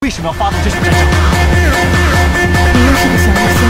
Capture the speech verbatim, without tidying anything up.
为什么要发动这场战争？ 你又是个小医仙。